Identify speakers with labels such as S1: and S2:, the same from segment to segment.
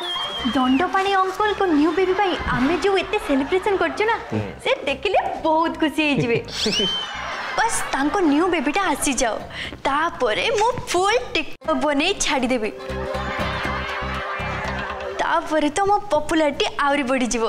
S1: Dandapani uncle को new baby भाई आमे जो इतने सेलिब्रेशन करछु ना से देखले बहुत खुशी हे जिवे बस तांको न्यू बेबीटा आसी जाओ तापरे मो फुल टिकटॉक बने छाड़ी देबी तापरे तो मो पॉपुलैरिटी आउरी बढ़ी जीवो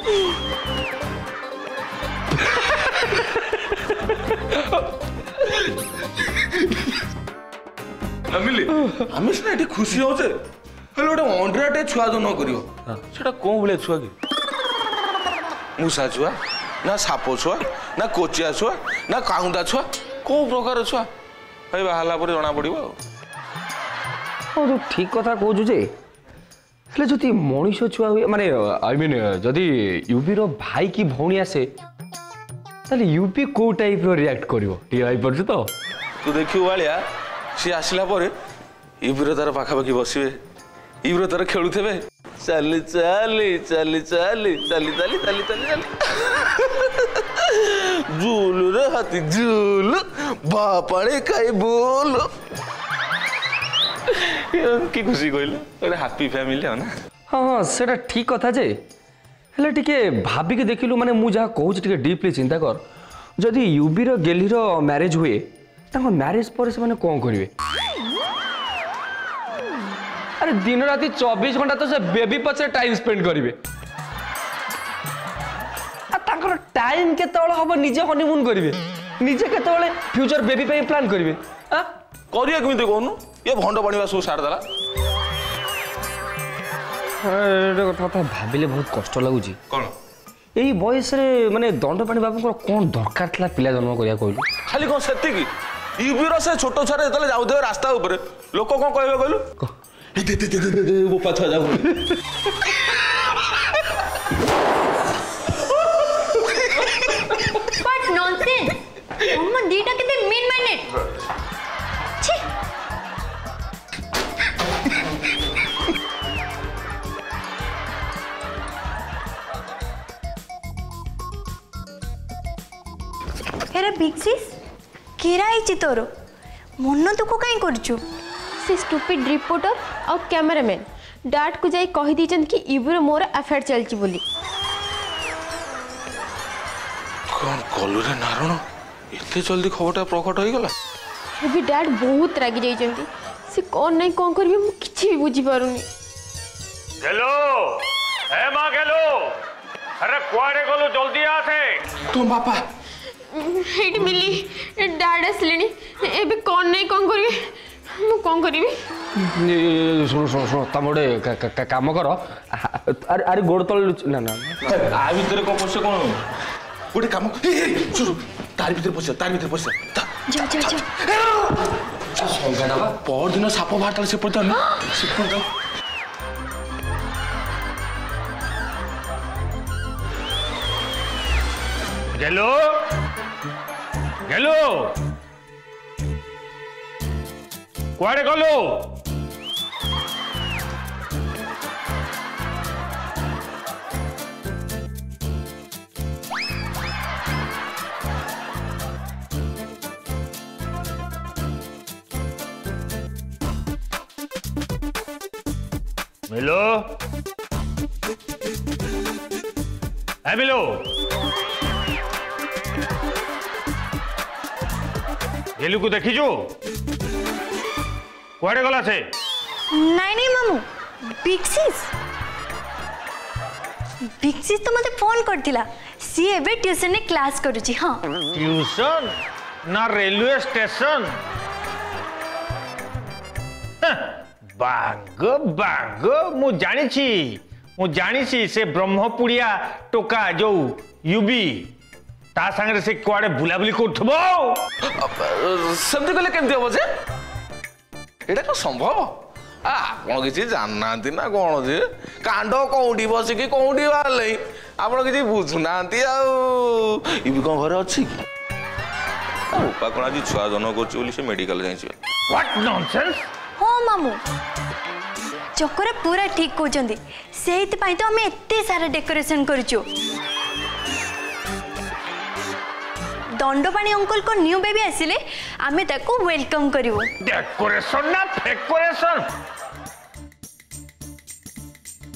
S2: अमिली आमे सिना एठी खुशी होचे हेलो गोटे अंडराटे छुआ जन्म करियो सेटा कोन भले छुआ कि मूसा छुआ ना साप छुआ ना कोचिया छुआ ना काउंडा छुआ को प्रकार छुआ भाई बाहला पर जना पड़िबो
S3: ओ तो ठीक कथा कहू जे हेले जति मनीष छुआ हुए माने आई मीन जदि यूपी रो भाई की भौणी आसे ताले यूपी को टाइप रो रिएक्ट करिवो टी आई परछ तो
S2: तू देखियो वालिया सी आसला पर यूपी रो तार पाखा पाखी बसिबे यूपी तार खेलुथेबे चली चली चली चली चली चली चली चली चली झूलू रे हाथी झूलू बापाड़े कई बोल की खुशी कहले गोटे हैप्पी फैमिली है ना
S3: हाँ हाँ सेटा ठीक कथा जे हेले टिके भाबी के देखिलु माने मु जहा कहूच टिके डीपली चिंता कर जदि यूबी रो गेली रो मैरिज हुए ताको मैरिज पर से माने कोन करिवे अरे दिन राति 24 घंटा तो से बेबी पछे टाइम स्पेंड करिवे आ ताकर टाइम केतोळे हबो निजे हनीमून करिवे निजे केतोळे फ्यूचर बेबी पे प्लान करिवे आ
S2: करिया केमिते कोनु ये भंड बणीवा सो सार दला
S3: एटा कथा भाबिले बहुत कष्ट लागुची
S2: कोन
S3: एई बयस रे माने दंडपाणी बाबू को कोन दरकार थला पिला जन्म करिया कहलु
S2: खाली कोन सेति की यूपीर से छोट छारे जतले जाउथे रास्ता ऊपर लोक कोन कहबे कहलु वो पाछा जाऊ
S1: बट नॉनसेंस हम दीटा केते मीन माइंडेड छी हेरे बिग सिस केरा आइछि तोर मन दुख काई करछु
S4: से स्टूपिड रिपोर्टर और कैमरामैन डैड को जाई कहि दीचन कि इबरो मोर अफेयर चलची बोली
S2: कोन कलु रे नारण एते जल्दी खबरटा प्रकट होई गला
S4: अभी डैड बहुत रागी जाइचंती से कोन नहीं कोन करबी मु किछि भी बुझी पारुनी
S5: हेलो ए मां गेलो अरे कुआडे गलो जल्दी आसे
S2: तुम बापा
S4: हेडी मिली डैड असलेनी एबे कोन नहीं कोन करबी मु कोन करबी
S3: सुनो सुनो सुनो तम गोटे काम कर अरे अरे गोड़ तल ना ना
S2: आ भीतर कोन पसे कोन गोटे काम सुनो तार भीतर पसे
S1: जा जा जा
S3: संगाटा बा
S2: पर दिन साप बाहर से पड़ता ना से पड़ता
S5: गेलो गेलो कुआडे गलो मिलो है मिलो गेलू को देखीजु कुआडे गला से
S1: नहीं नहीं मामू बिग सिस तो मते फोन करथिला सी एबे ट्यूशन ने क्लास करूची हां
S5: ट्यूशन ना रेलवे स्टेशन बाग बाग मु जानी से ब्रह्मपुरिया टोका जो यूबी ता संगे से कुआडे बुलाबुली करथबो
S2: समझ गले केमती हो जे एटा को संभव आपण किसी जानना ना कौन जे कांड कौटी बस कि कौटी बाहर आप किसी बुझुना इबी कौन घर अच्छी उपा कौन आज छुआ जन्म कर मेडिकल जाइए
S5: व्हाट नॉनसेंस
S1: हाँ मामू चक्कर पूरा ठीक कहते से तो आम एत सारा डेकोरेशन करूँ दंडपाणी अंकल को न्यू बेबी आसिले आमे ताको वेलकम करिवो
S5: डेकोरेशन ना फेकोरेशन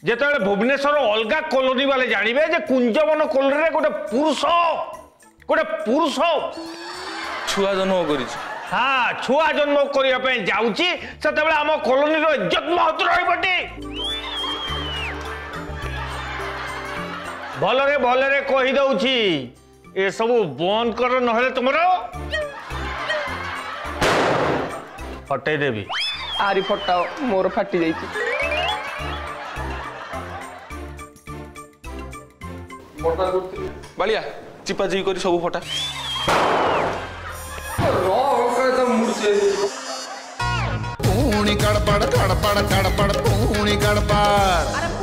S5: जेतेबेले भुवनेश्वर अलगा कॉलोनी वाले जानिबे जे कुंजवन कॉलोनी रे गोटे पुरुष
S2: छुआ जन्म करी
S5: हाँ छुआ जन्म करने जाऊँगी से आम कॉलोनी इज्जत महत्व रही भलरे कहीदे ए सब बंद कर नहले तुम फटे देवी
S3: आरी फटाओ मोर फाटी जाइए
S2: बालिया चिपा चिपी कर सब फटा
S6: पूणी गड़बड़ गड़बड़ गड़बड़ पूणी गड़बड़